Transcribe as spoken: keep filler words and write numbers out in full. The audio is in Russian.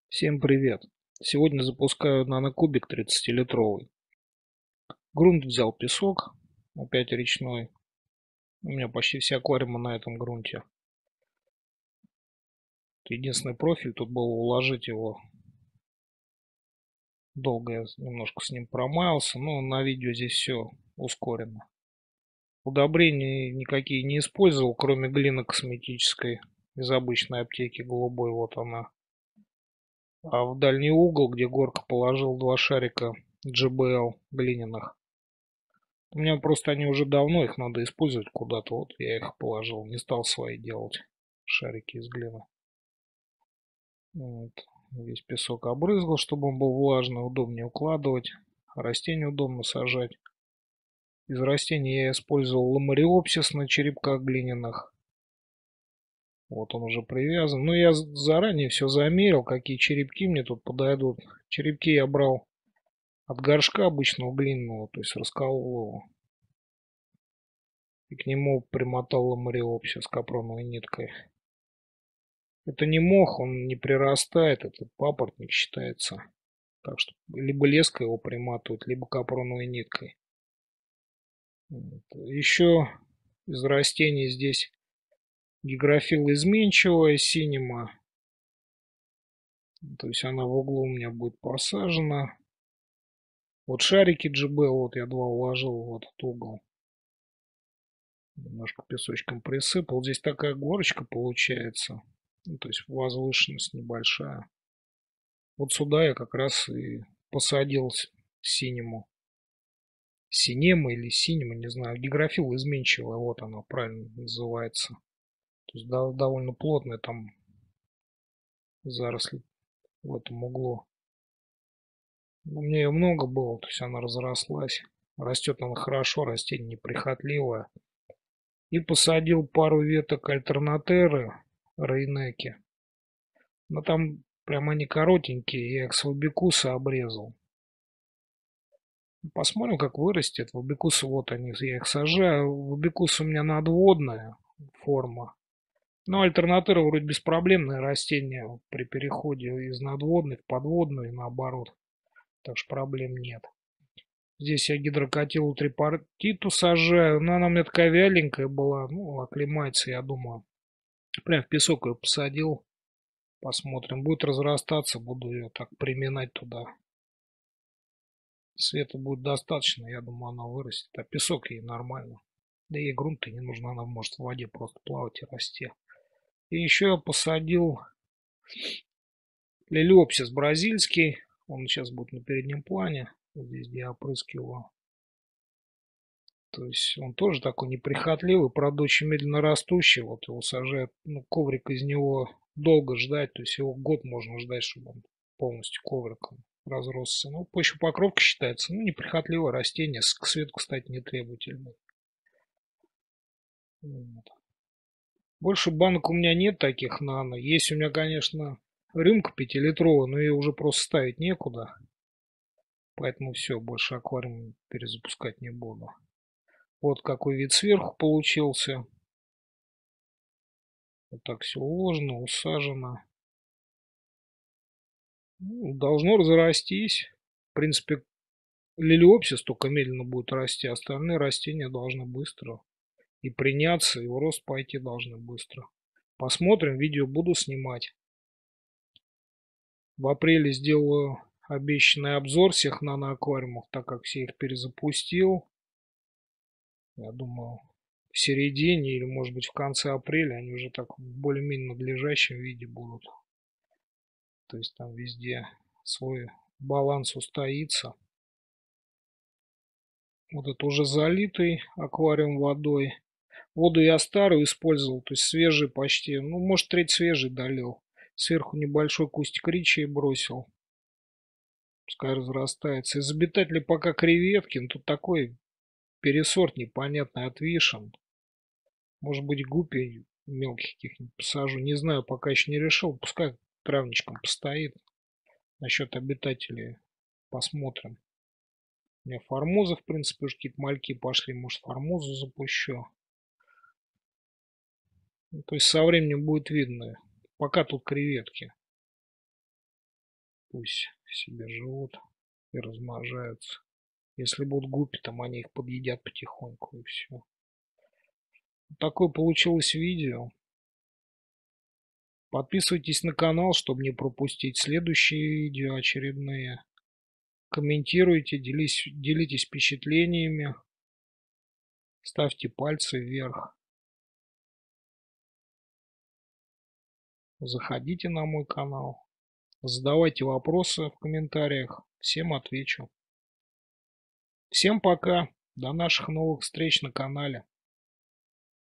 Всем привет! Сегодня запускаю нанокубик тридцатилитровый. Грунт взял песок, опять речной. У меня почти все аквариумы на этом грунте. Единственный профиль тут был уложить его. Долго я немножко с ним промаялся, но на видео здесь все ускорено. Удобрений никакие не использовал, кроме глины косметической из обычной аптеки голубой, вот она. А в дальний угол, где горка, положил два шарика джи би эл глиняных. У меня просто они уже давно, их надо использовать куда-то. Вот я их положил, не стал свои делать. Шарики из глины. Вот. Весь песок обрызгал, чтобы он был влажный, удобнее укладывать. Растения удобно сажать. Из растений я использовал ламариопсис на черепках глиняных. Вот он уже привязан. Но я заранее все замерил, какие черепки мне тут подойдут. Черепки я брал от горшка обычного глиняного, то есть расколол его. И к нему примотал ламариопсис капроновой ниткой. Это не мох, он не прирастает, это папоротник считается. Так что либо леской его приматывают, либо капроновой ниткой. Вот. Еще из растений здесь гигрофилла изменчивая, синема. То есть она в углу у меня будет посажена. Вот шарики джи би эл, вот я два уложил в этот угол. Немножко песочком присыпал. Здесь такая горочка получается. Ну, то есть возвышенность небольшая. Вот сюда я как раз и посадил синему. Синема или синема, не знаю. Гигрофилла изменчивая, вот она правильно называется. То есть довольно плотная там заросли в этом углу. У меня ее много было, то есть она разрослась. Растет она хорошо, растение неприхотливое. И посадил пару веток альтернатеры рейнеки. Но там прям они коротенькие, я их с вабикуса обрезал. Посмотрим, как вырастет. Вабикусы, вот они, я их сажаю. Вабикус у меня надводная форма. Но альтернатыра вроде беспроблемное растение при переходе из надводной в подводную и наоборот. Так что проблем нет. Здесь я гидрокотилу трипартиту сажаю. Но она у меня такая вяленькая была. Ну, оклемается, я думаю. Прям в песок ее посадил. Посмотрим. Будет разрастаться, буду ее так приминать туда. Света будет достаточно, я думаю, она вырастет. А песок ей нормально. Да ей грунт-то не нужно, она может в воде просто плавать и расти. И еще я посадил лилиопсис бразильский. Он сейчас будет на переднем плане. Вот здесь, где я опрыскиваю. То есть он тоже такой неприхотливый, правда очень медленно растущий. Вот его сажают, ну, коврик из него долго ждать. То есть его год можно ждать, чтобы он полностью ковриком разросся. Ну, почвопокровка считается. Ну, неприхотливое растение. К свету, кстати, не требовательное. Вот. Больше банок у меня нет таких нано. Есть у меня, конечно, рюмка пятилитровая, но ее уже просто ставить некуда. Поэтому все, больше аквариум перезапускать не буду. Вот какой вид сверху получился. Вот так все уложено, усажено. Ну, должно разрастись. В принципе, лилиопсис только медленно будет расти. Остальные растения должны быстро и приняться, и в рост пойти должны быстро. Посмотрим, видео буду снимать. В апреле сделаю обещанный обзор всех наноаквариумов, так как все их перезапустил. Я думаю, в середине или может быть в конце апреля они уже так в более-менее надлежащем виде будут. То есть там везде свой баланс устоится. Вот это уже залитый аквариум водой. Воду я старую использовал, то есть свежий почти, ну может треть свежий долил. Сверху небольшой кустик ричи бросил. Пускай разрастается. Из обитателей пока креветки, но тут такой пересорт непонятный от вишен. Может быть гуппи мелких каких-нибудь посажу. Не знаю, пока еще не решил. Пускай травничком постоит. Насчет обитателей посмотрим. У меня формоза, в принципе, уже какие-то мальки пошли. Может, формозу запущу. Ну, то есть со временем будет видно. Пока тут креветки. Пусть себе живут и размножаются. Если будут гуппи, там они их подъедят потихоньку и все. Такое получилось видео. Подписывайтесь на канал, чтобы не пропустить следующие видео очередные. Комментируйте, делись, делитесь впечатлениями. Ставьте пальцы вверх. Заходите на мой канал. Задавайте вопросы в комментариях. Всем отвечу. Всем пока. До наших новых встреч на канале.